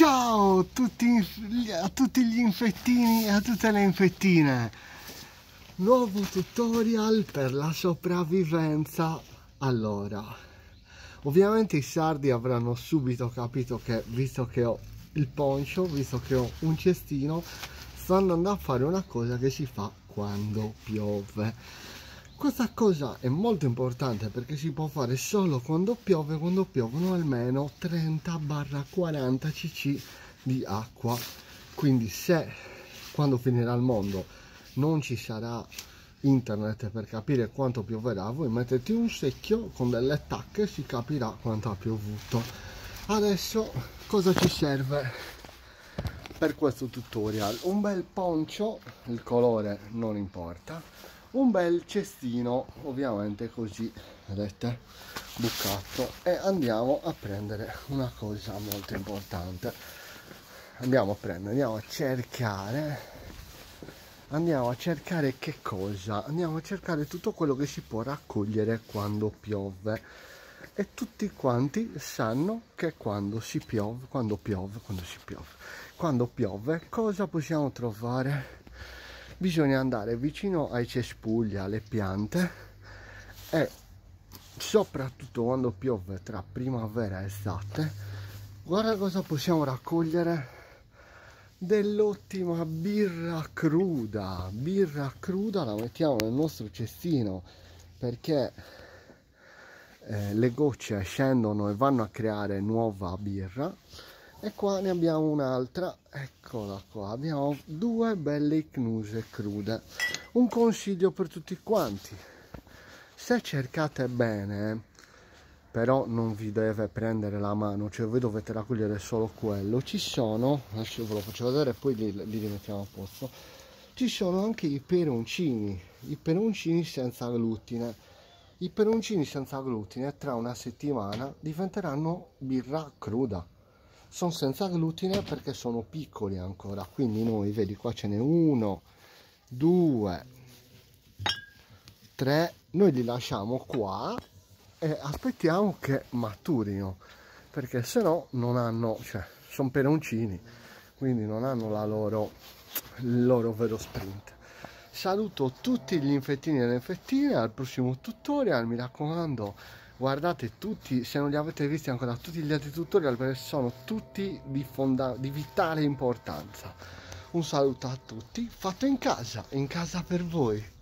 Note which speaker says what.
Speaker 1: Ciao a tutti gli infettini e a tutte le infettine. Nuovo tutorial per la sopravvivenza. Allora, ovviamente i sardi avranno subito capito che, visto che ho il poncho, visto che ho un cestino, sto andando a fare una cosa che si fa quando piove. Questa cosa è molto importante perché si può fare solo quando piove, quando piovono almeno 30-40 cc di acqua. Quindi se quando finirà il mondo non ci sarà internet per capire quanto pioverà, voi mettete un secchio con delle tacche e si capirà quanto ha piovuto. Adesso cosa ci serve per questo tutorial? Un bel poncho, il colore non importa, un bel cestino, ovviamente così, vedete, bucato, e andiamo a prendere una cosa molto importante. Andiamo a cercare che cosa? Andiamo a cercare tutto quello che si può raccogliere quando piove. E tutti quanti sanno che quando piove, cosa possiamo trovare? Bisogna andare vicino ai cespugli, alle piante, e soprattutto quando piove tra primavera e estate, guarda cosa possiamo raccogliere: dell'ottima birra cruda. La mettiamo nel nostro cestino perché le gocce scendono e vanno a creare nuova birra. E qua ne abbiamo un'altra, eccola qua, abbiamo due belle icnuse crude. Un consiglio per tutti quanti: se cercate bene, però non vi deve prendere la mano, cioè voi dovete raccogliere solo quello, ci sono, adesso ve lo faccio vedere e poi li rimettiamo a posto, ci sono anche i peroncini senza glutine. I peroncini senza glutine tra una settimana diventeranno birra cruda. Sono senza glutine perché sono piccoli ancora, quindi noi, vedi qua ce n'è 1, 2, 3, noi li lasciamo qua e aspettiamo che maturino, perché se no non hanno, cioè sono peroncini, quindi non hanno il loro vero sprint. Saluto tutti gli infettini e le infettine al prossimo tutorial, mi raccomando, guardate tutti, se non li avete visti ancora, tutti gli altri tutorial, perché sono tutti di vitale importanza. Un saluto a tutti, fatto in casa per voi.